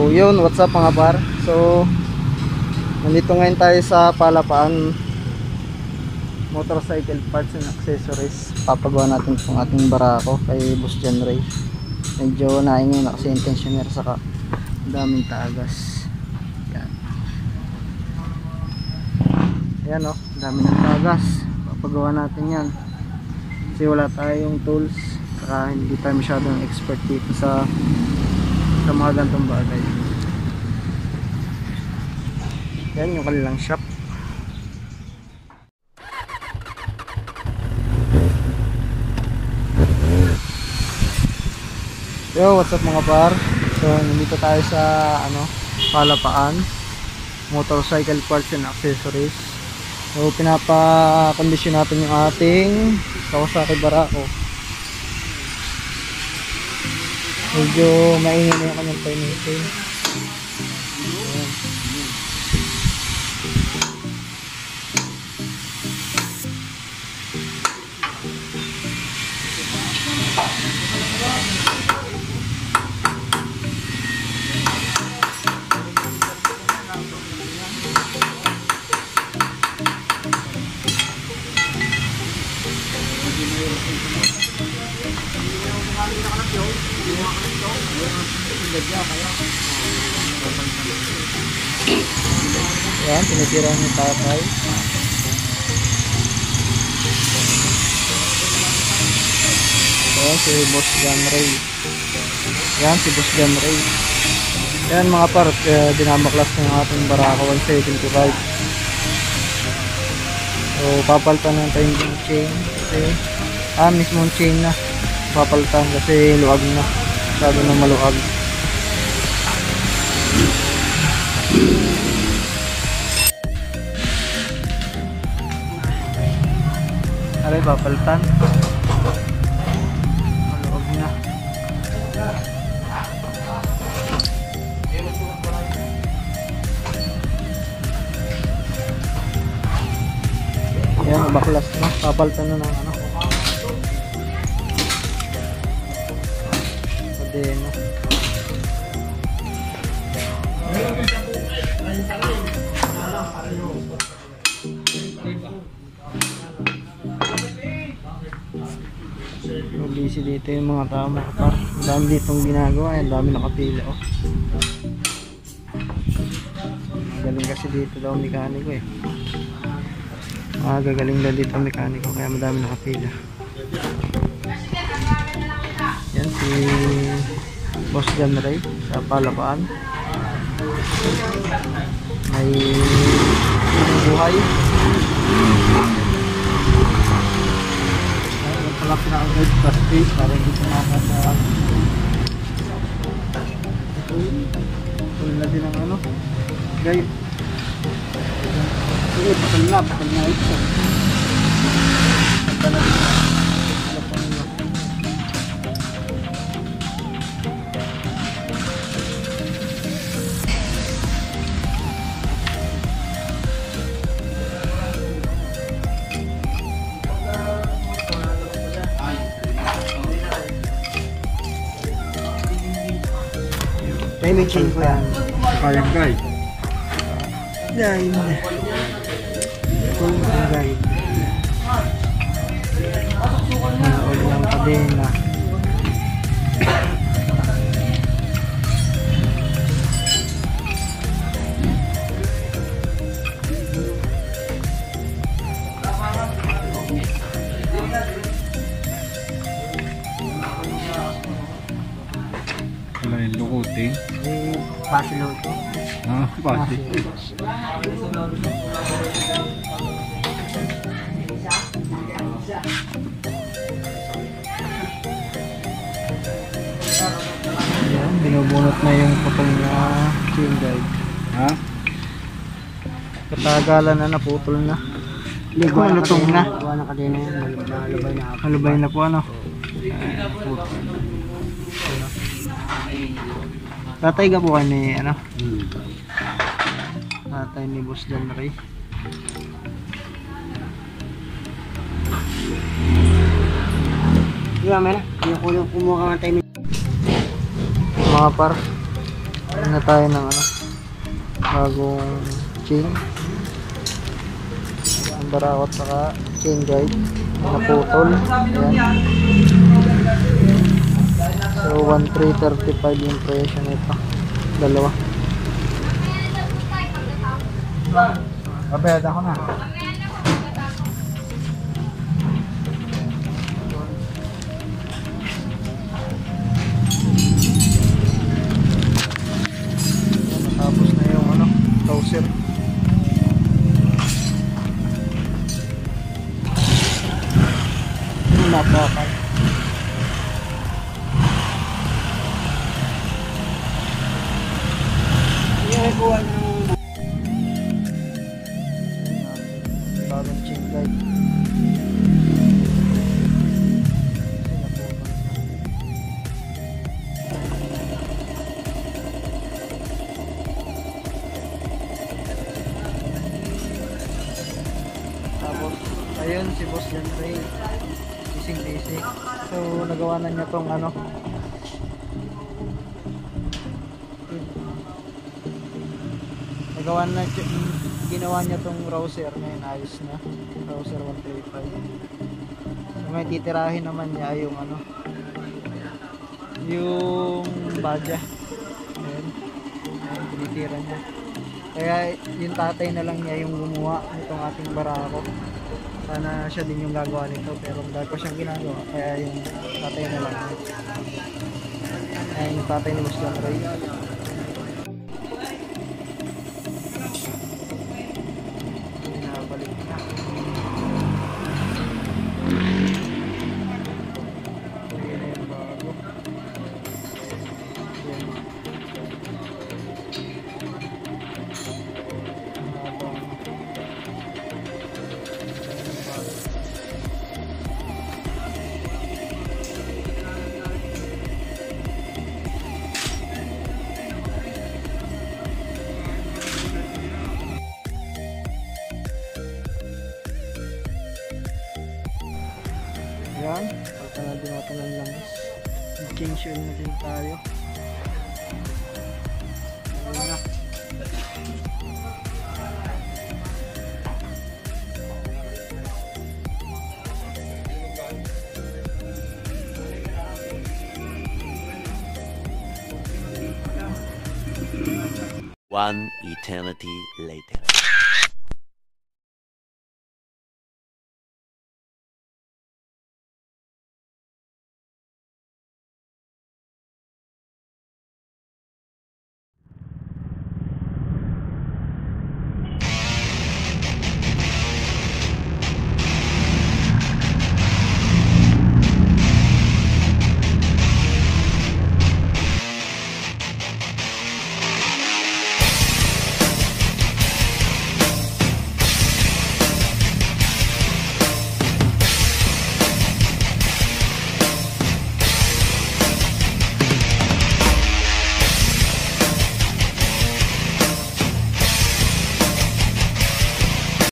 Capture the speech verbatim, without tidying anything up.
yun, what's up mga par. So nandito ngayon tayo sa Palapaan Motorcycle Parts and Accessories. Papagawa natin itong ating barako kay Boss John Ray. Medyo naingay na kasi intentioner, saka daming tagas. Yan, yan o, dami ng tagas. Papagawa natin yan kasi wala tayong tools, saka hindi tayo masyadong expert dito sa sa mga gantong bagay. Yan yung kanilang shop. Yo, what's up mga par. So nandito tayo sa ano, Palapaan Motorcycle Parts and Accessories. So pinapakondisyon natin yung ating Kawasaki barako. Medyo maingay na yung kanyang pinitay. Yan, tinitira ni tatay. Yan si Boss John Ray. Yan si Boss John Ray. Yan mga par, uh, dinabaklas ng ating barako one seventy-five. So papalitan na tayo yung chain kasi ah mismong chain na papalitan kasi luwag na, masyado na maluwag. Aray, papalitan. Maluwag na. Yan, baklas na. Papalitan na ng ano. Kadena. Busy dito yung mga tao mga par. Ang dami ditong ginagawa, ang dami nakapila oh. Magaling kasi dito daw mekaniko eh. Ah, gagaling daw dito mekaniko kaya madami nakapila. Yan si Boss John Ray sa Palapaan. May buhay. Wala pinaka-guide pa space para hindi ko makakasaan. Tuloy na din ang ano guide. Sige, pakal na, pakal na ito. Santa na din. Imaging ko yan. Kayang guide. Guide. Kung guide. Manood ng kadena. Wala yung lukutin. Eh, pasilo ito. Ah, pati. Yan, binubunot na yung putol na chain guide. Ha? Katagalan na, naputol na. Hindi ko malutong na. Gawa na kadena yan, malubay na ako. Malubay na po ano. Ay, putol. Tatay ka po kayo ni ano? Hmm. Tatay ni Boss John Ray. Di ba, Mela? Yung kulang kumuha ka ng time. Mga par, Bili na tayo ng ano, bagong chain. Ang barakot saka chain guide. Naputol. Ayan. So, one three thirty-five yung presyo nito. Dalawa. Pabayad ako na. Tapos na yung ano, browser. Napakal. Yung kuha ng Bagong chain guide. Tapos, ayun si Boss John Ray. Bising busy. So, nagawa na niya tong ano. Nagawa na, ginawa niya tong browser ngayon, ayos na. Browser one thirty-five. So, may titirahin naman niya yung ano, yung badya. Ayun. Ayun, tinitira niya. Kaya yung tatay na lang niya yung gumawa nitong ating barako. Sana siya din yung gagawa nito, pero dahil pa siyang ginagawa, kaya yung tatay na lang. Ayun yung tatay ni Boss John Ray. Binabalik na. Ayun na yung bago. Ayun. Habang yan, pagka na din natin ng langis. Change oil na din tayo. Ayun na. One eternity later.